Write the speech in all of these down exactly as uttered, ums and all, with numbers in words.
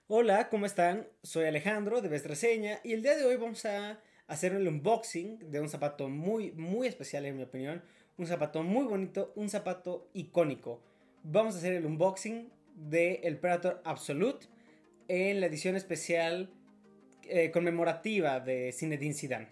Hola, ¿cómo están? Soy Alejandro de Best Reseña y el día de hoy vamos a hacer el unboxing de un zapato muy, muy especial en mi opinión. Un zapato muy bonito, un zapato icónico. Vamos a hacer el unboxing de el Predator Absolute en la edición especial eh, conmemorativa de Zinedine Zidane.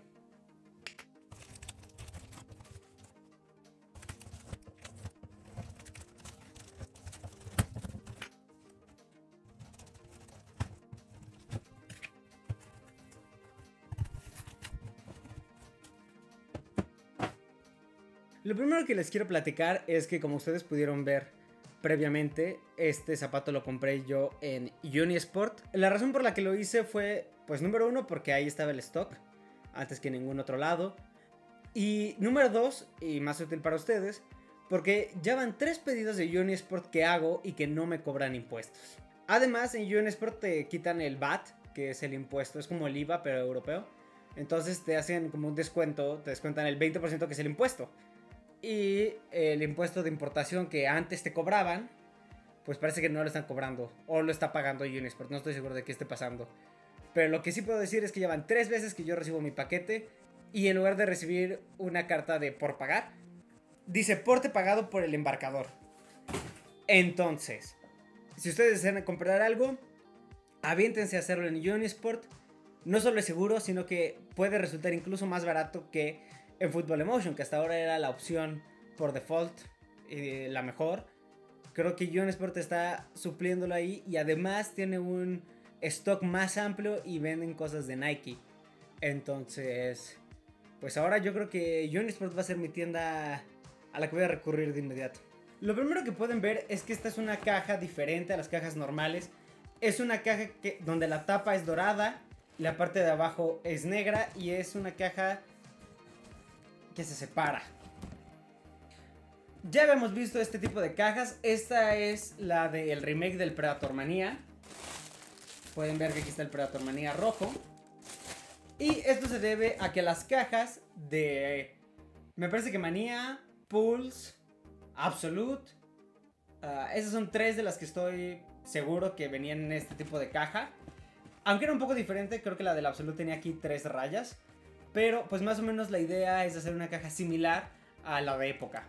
Lo primero que les quiero platicar es que, como ustedes pudieron ver previamente, este zapato lo compré yo en Unisport. La razón por la que lo hice fue, pues número uno, porque ahí estaba el stock, antes que en ningún otro lado. Y número dos, y más útil para ustedes, porque ya van tres pedidos de Unisport que hago y que no me cobran impuestos. Además, en Unisport te quitan el V A T, que es el impuesto, es como el I V A pero europeo. Entonces te hacen como un descuento, te descuentan el veinte por ciento que es el impuesto. Y el impuesto de importación que antes te cobraban, pues parece que no lo están cobrando. O lo está pagando Unisport, no estoy seguro de qué esté pasando. Pero lo que sí puedo decir es que llevan tres veces que yo recibo mi paquete. Y en lugar de recibir una carta de por pagar, dice porte pagado por el embarcador. Entonces, si ustedes desean comprar algo, aviéntense a hacerlo en Unisport. No solo es seguro, sino que puede resultar incluso más barato que en Football Emotion, que hasta ahora era la opción por default, eh, la mejor. Creo que Unisport está supliéndolo ahí y además tiene un stock más amplio y venden cosas de Nike. Entonces, pues ahora yo creo que Unisport va a ser mi tienda a la que voy a recurrir de inmediato. Lo primero que pueden ver es que esta es una caja diferente a las cajas normales. Es una caja que, donde la tapa es dorada, la parte de abajo es negra y es una caja que se separa. Ya habíamos visto este tipo de cajas. Esta es la del remake del Predator Manía. Pueden ver que aquí está el Predator Manía rojo. Y esto se debe a que las cajas de... me parece que Manía, Pulse, Absolute... Uh, esas son tres de las que estoy seguro que venían en este tipo de caja. Aunque era un poco diferente, creo que la del Absolute tenía aquí tres rayas. Pero pues más o menos la idea es hacer una caja similar a la de época.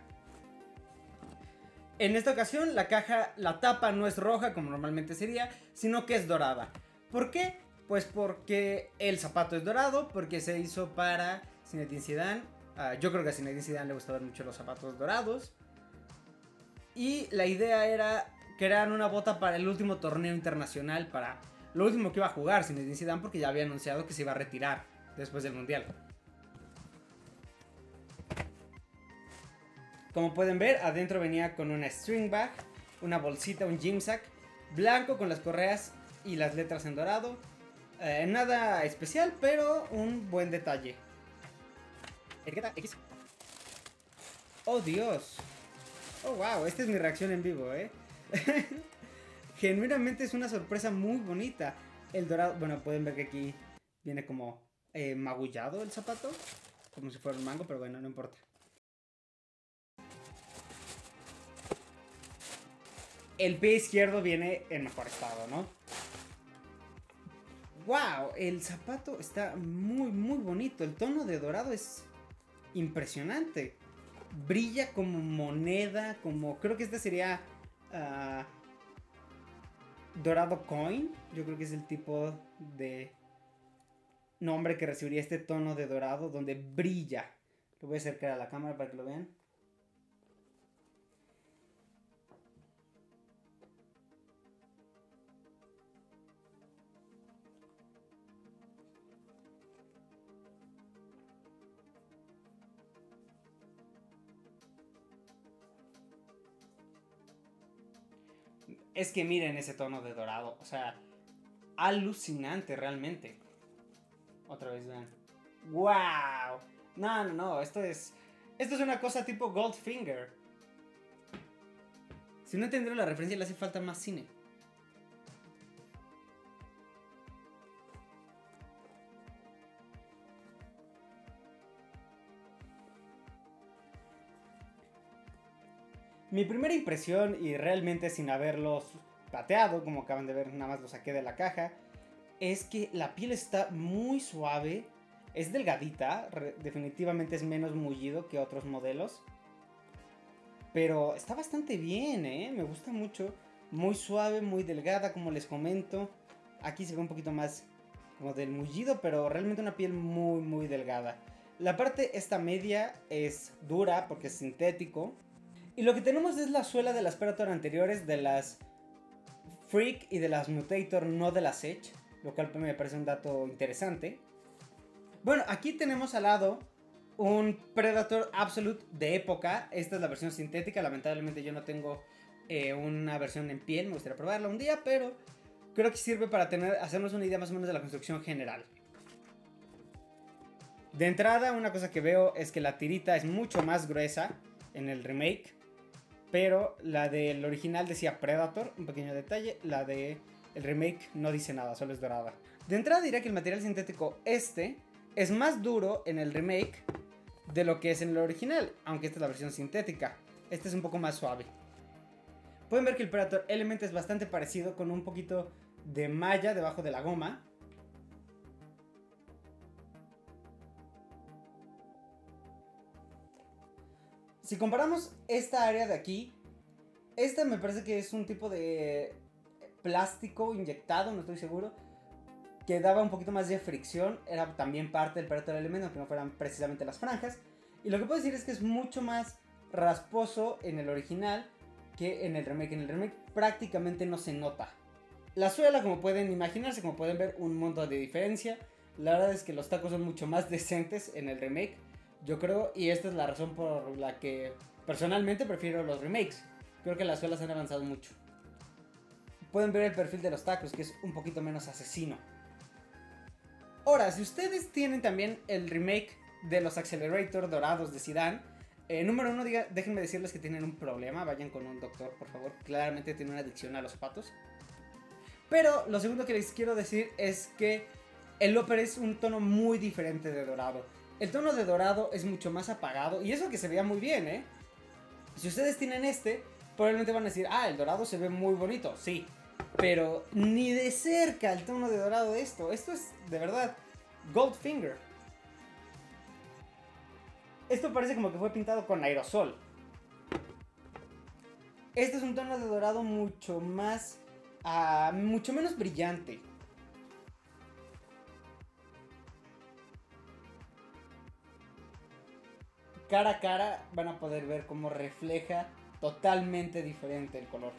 En esta ocasión la caja, la tapa no es roja como normalmente sería, sino que es dorada. ¿Por qué? Pues porque el zapato es dorado, porque se hizo para Zinedine Zidane. Uh, yo creo que a Zinedine Zidane le gustaban mucho los zapatos dorados. Y la idea era crear una bota para el último torneo internacional, para lo último que iba a jugar Zinedine Zidane, porque ya había anunciado que se iba a retirar después del Mundial. Como pueden ver, adentro venía con una string bag, una bolsita, un gym sack, blanco con las correas y las letras en dorado. Eh, nada especial, pero un buen detalle. Etiqueta X. Oh Dios. Oh wow, esta es mi reacción en vivo, eh. Genuinamente es una sorpresa muy bonita. El dorado, bueno, pueden ver que aquí viene como eh, magullado el zapato, como si fuera un mango, pero bueno, no importa. El pie izquierdo viene en mejor estado, ¿no? ¡Wow! El zapato está muy, muy bonito. El tono de dorado es impresionante. Brilla como moneda, como... creo que este sería... Uh, dorado coin. Yo creo que es el tipo de nombre que recibiría este tono de dorado, donde brilla. Lo voy a acercar a la cámara para que lo vean. Es que miren ese tono de dorado, o sea, alucinante realmente. Otra vez vean. ¡Wow! No, no, no, esto es... esto es una cosa tipo Goldfinger. Si no entendieron la referencia, le hace falta más cine. Mi primera impresión, y realmente sin haberlos pateado, como acaban de ver, nada más lo saqué de la caja, es que la piel está muy suave, es delgadita, definitivamente es menos mullido que otros modelos, pero está bastante bien, ¿eh? Me gusta mucho, muy suave, muy delgada, como les comento. Aquí se ve un poquito más como del mullido, pero realmente una piel muy, muy delgada. La parte esta media es dura porque es sintético. Y lo que tenemos es la suela de las Predator anteriores, de las Freak y de las Mutator, no de las Edge, lo cual me parece un dato interesante. Bueno, aquí tenemos al lado un Predator Absolute de época. Esta es la versión sintética, lamentablemente yo no tengo eh, una versión en piel, me gustaría probarla un día, pero creo que sirve para tener, hacernos una idea más o menos de la construcción general. De entrada, una cosa que veo es que la tirita es mucho más gruesa en el remake, pero la del original decía Predator, un pequeño detalle. La del remake no dice nada, solo es dorada. De entrada diría que el material sintético este es más duro en el remake de lo que es en el original, aunque esta es la versión sintética. Este es un poco más suave. Pueden ver que el Predator Element es bastante parecido, con un poquito de malla debajo de la goma. Si comparamos esta área de aquí, esta me parece que es un tipo de plástico inyectado, no estoy seguro, que daba un poquito más de fricción. Era también parte del Predator Element, aunque no fueran precisamente las franjas. Y lo que puedo decir es que es mucho más rasposo en el original que en el remake. En el remake prácticamente no se nota. La suela, como pueden imaginarse, como pueden ver, un montón de diferencia. La verdad es que los tacos son mucho más decentes en el remake, yo creo, y esta es la razón por la que personalmente prefiero los remakes. Creo que las suelas han avanzado mucho. Pueden ver el perfil de los tacos, que es un poquito menos asesino. Ahora, si ustedes tienen también el remake de los Accelerator dorados de Zidane, eh, número uno, diga, déjenme decirles que tienen un problema. Vayan con un doctor, por favor. Claramente tienen una adicción a los patos. Pero lo segundo que les quiero decir es que el Loper es un tono muy diferente de dorado. El tono de dorado es mucho más apagado, y eso que se veía muy bien, ¿eh? Si ustedes tienen este, probablemente van a decir, ah, el dorado se ve muy bonito, sí. Pero ni de cerca el tono de dorado de esto. Esto es, de verdad, Goldfinger. Esto parece como que fue pintado con aerosol. Este es un tono de dorado mucho más... Uh, mucho menos brillante. Cara a cara van a poder ver cómo refleja totalmente diferente el color.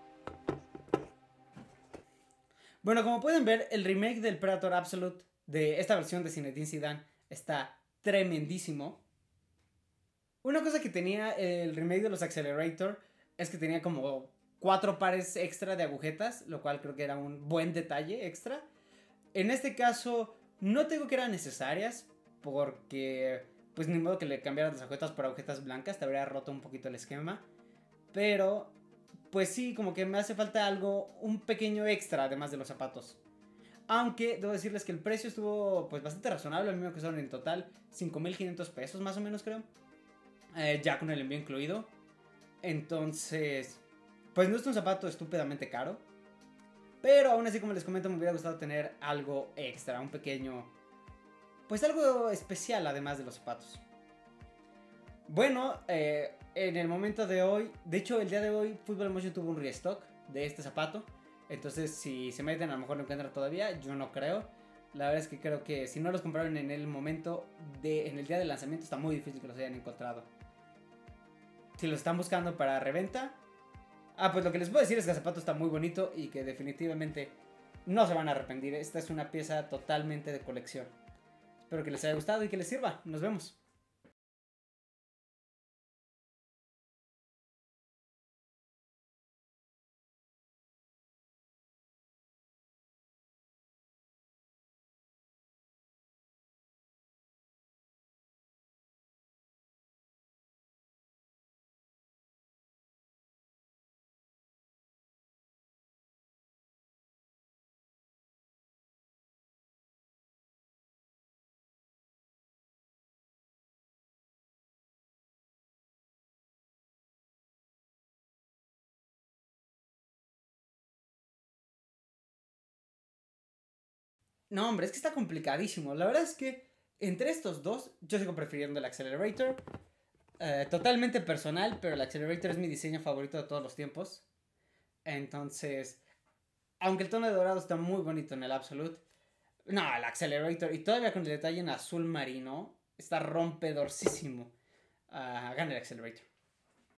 Bueno, como pueden ver, el remake del Predator Absolute de esta versión de Zinedine Zidane está tremendísimo. Una cosa que tenía el remake de los Accelerator es que tenía como cuatro pares extra de agujetas, lo cual creo que era un buen detalle extra. En este caso no tengo que eran necesarias, porque pues ni modo que le cambiaran las agujetas por agujetas blancas, te habría roto un poquito el esquema. Pero pues sí, como que me hace falta algo, un pequeño extra además de los zapatos. Aunque debo decirles que el precio estuvo pues bastante razonable. A mí me costaron en total cinco mil quinientos pesos más o menos, creo, eh, ya con el envío incluido. Entonces pues no es un zapato estúpidamente caro, pero aún así, como les comento, me hubiera gustado tener algo extra, un pequeño, pues algo especial además de los zapatos. Bueno, eh, en el momento de hoy, de hecho el día de hoy Football Emotion tuvo un restock de este zapato. Entonces si se meten, a lo mejor lo encuentran todavía, yo no creo. La verdad es que creo que si no los compraron en el momento, de, en el día del lanzamiento, está muy difícil que los hayan encontrado. Si los están buscando para reventa, ah, pues lo que les puedo decir es que el zapato está muy bonito y que definitivamente no se van a arrepentir. Esta es una pieza totalmente de colección. Espero que les haya gustado y que les sirva. Nos vemos. No, hombre, es que está complicadísimo. La verdad es que entre estos dos, yo sigo prefiriendo el Accelerator. Eh, totalmente personal, pero el Accelerator es mi diseño favorito de todos los tiempos. Entonces, aunque el tono de dorado está muy bonito en el Absolute, no, el Accelerator, y todavía con el detalle en azul marino, está rompedorcísimo. Uh, gana el Accelerator.